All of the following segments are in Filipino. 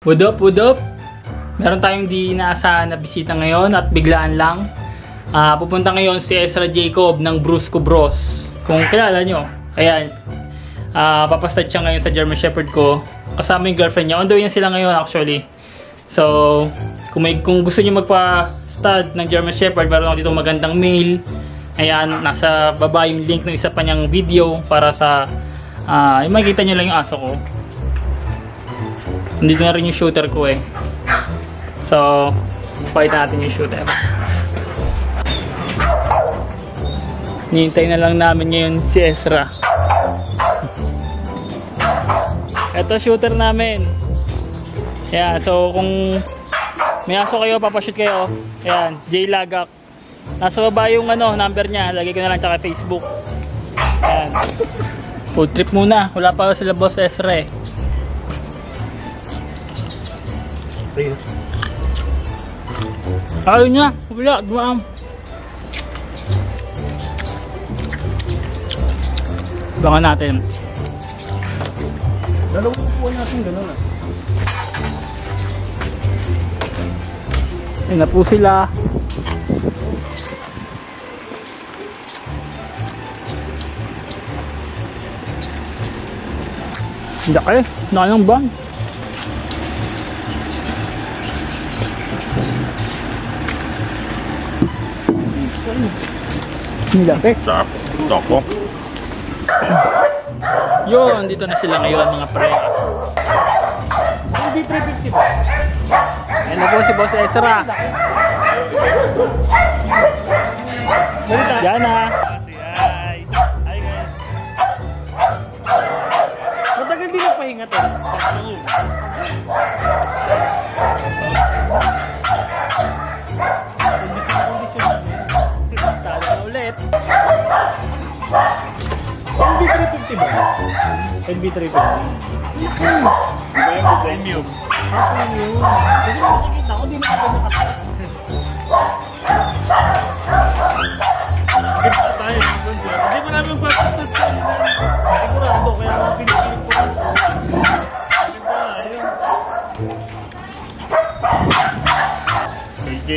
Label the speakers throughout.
Speaker 1: What up, what up? Meron tayong di inaasahan na bisita ngayon at biglaan lang. Pupunta ngayon si Ezra Jacob ng Brusco Bros. Kung kilala nyo. Ayan. Papastad siya ngayon sa German Shepherd ko. Kasama yung girlfriend niya. On the way na sila ngayon actually. So, kung gusto nyo magpa-stud ng German Shepherd, meron ako dito magandang mail. Ayan, nasa baba yung link ng isa pa niyang video para sa makikita nyo lang yung aso ko. Nandito na rin yung shooter ko eh. So, pakita natin yung shooter. Nihintay na lang namin ngayon si Ezra. Ito shooter namin. Ayan, so kung may aso kayo, papashoot kayo. Ayan, J Lagak. Nasa baba yung number niya. Lagay ko na lang tsaka Facebook. Ayan. Food trip muna. Wala pa sila Boss Ezra eh. Ayaw niya. Wala. Dumaam. Bangan natin. Dalawang upuan natin. Gano'n ah. Ayun na po sila. Hindi kayo. Nalang ba? Nilaki.
Speaker 2: Toko.
Speaker 1: Yun, dito na sila ngayon mga pre.
Speaker 2: Hindi 350 ba?
Speaker 1: Ayan na po si Boss Ezra. Yan na.
Speaker 2: Hi guys. Matagal din ang pahinga to.
Speaker 1: Talo na ulit.
Speaker 2: NB350 ba?
Speaker 1: NB350.
Speaker 2: Premium.
Speaker 1: Premium. Kasi nakikita ko, di na ako nakatakas.
Speaker 2: Kita tayo. Hindi mo namin practice na sigurado. Kaya mga pinipilit ko. KJ.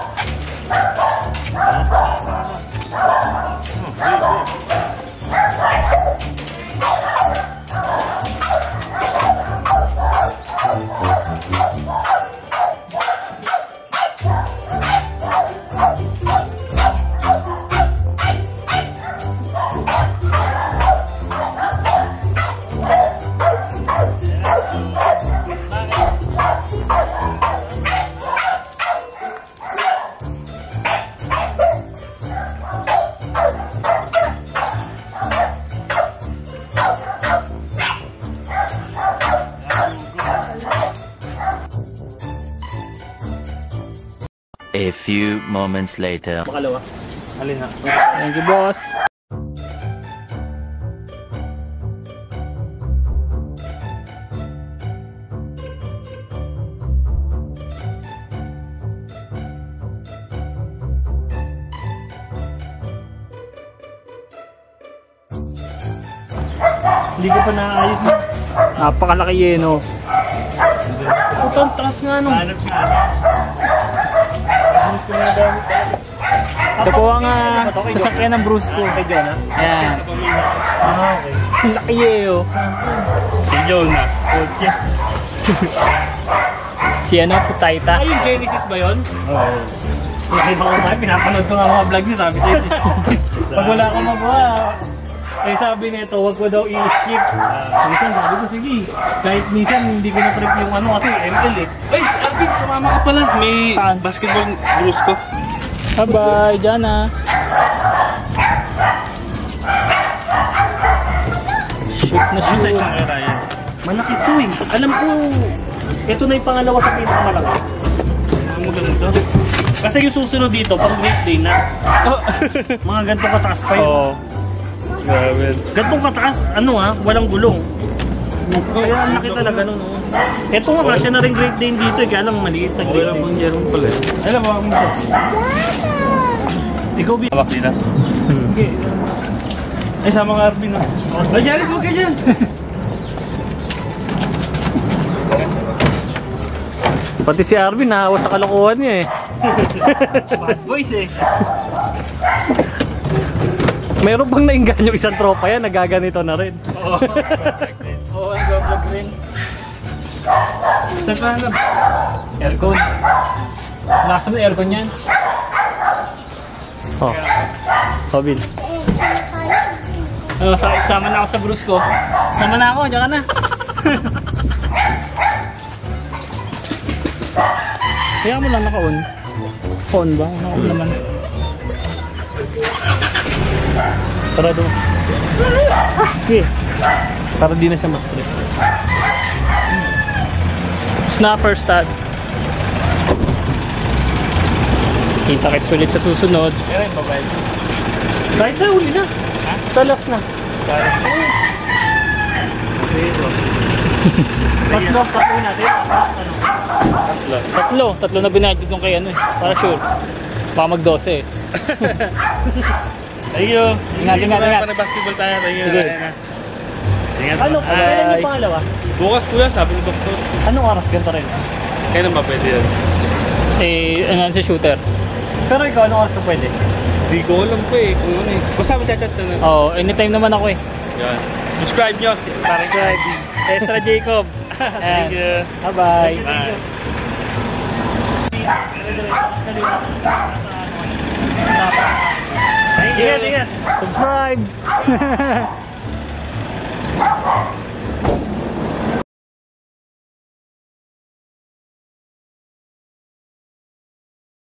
Speaker 3: A few moments later.
Speaker 1: Makalawa.
Speaker 2: Alin ha?
Speaker 1: Thank you, boss.
Speaker 2: Hindi ko pa naayos.
Speaker 1: Napakalaki yun, no?
Speaker 2: Putang taas nga nung.
Speaker 1: Ito po ang sasakyan ng Brusco. Kay John, ha? Ayan.
Speaker 2: Okay.
Speaker 1: Laki yun, oh.
Speaker 2: Si Jonah. Okay.
Speaker 1: Si si Taita.
Speaker 2: Ay, yung Genesis ba yun? Oo. Nakita ko tayo, pinapanood ko nga mga vlog niya, sabi sa'yo. Pag wala ka magawa, eh sabi nito, wag ko daw i-skip. Minsan sabi ko, sige. Kahit minsan hindi ko na-trip yung kasi ML eh. Ay, Arvin, sumama ka pala. May basketball Brusco.
Speaker 1: Bye-bye, Jana. Shoot na shoot.
Speaker 2: Malaki to eh. Alam ko, ito na yung pangalawa sa pinakamalaki. Ang maganda. Kasi yung susunod dito, pang Great Day na. Mga gantong kataas pa yun.
Speaker 1: Oo.
Speaker 2: Grabe. Gantong kataas, walang gulong. Kaya ang laki talaga nun. Ito nga, kasya na rin Great Day dito eh. Kaya lang maliit sa Great Day. Walang mangyarong pala eh. Alam mo, ikaw ba? Hawak nila. Okay. Ay, sama nga Arvin na. Ay, Jared, huwag ka dyan! Pati si Arvin nahawa sa kalokohan niya eh.
Speaker 1: Bad boys eh.
Speaker 2: Meron bang nainganyo isang tropa yan, nagaganito na rin.
Speaker 1: Oo. Oo, nag-vlog rin. Gusto pa lang. Aircon. Lakas mo na aircon yan.
Speaker 2: Oh. Bill.
Speaker 1: Ano, sama na ako sa Brusco. Sama na ako, diyan ka na.
Speaker 2: Kaya mo lang naka-on. On ba?
Speaker 1: Naka-on naman.
Speaker 2: Tara doon. Okay. Para di na siya ma-stress.
Speaker 1: Snapper stud. Kita kits ulit sa susunod.
Speaker 2: Kaya yung babayad. Kahit sa uli na.
Speaker 1: Ha?
Speaker 2: Sa last na. Tatlo natin.
Speaker 1: Tatlo na binayad itong kay ano eh. Para sure. Baka mag-12 eh.
Speaker 2: Thank you.
Speaker 1: Ingat.
Speaker 2: Para basketball tayo. Thank you.
Speaker 1: Sige.
Speaker 2: Ingat. Ano? Kailan yung pangalawa? Bukas kuya, sabi ng doktor. Anong oras ganito rin? Kailan ba pwede yan?
Speaker 1: Eh, ano si shooter?
Speaker 2: Pero ikaw, anong oras na pwede? Hindi ko alam po eh. Kung ano eh. Basta mag-chat na.
Speaker 1: Oo, anytime naman ako eh.
Speaker 2: Yan. Subscribe nyo.
Speaker 1: Subscribe. Ezra Jacob.
Speaker 2: Thank you.
Speaker 1: Bye-bye.
Speaker 2: Bye. Ingat. Subscribe.